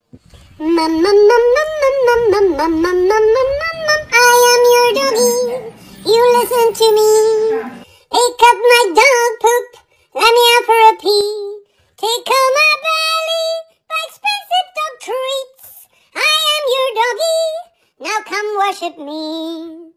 Mum, mum, mum, mum, mum, mum, mum, mum, mum, mum, mum, mum. I am your doggy. You listen to me. Pick up my dog poop. Let me out for a pee. Tickle my belly. Buy expensive dog treats. I am your doggy. Now come worship me.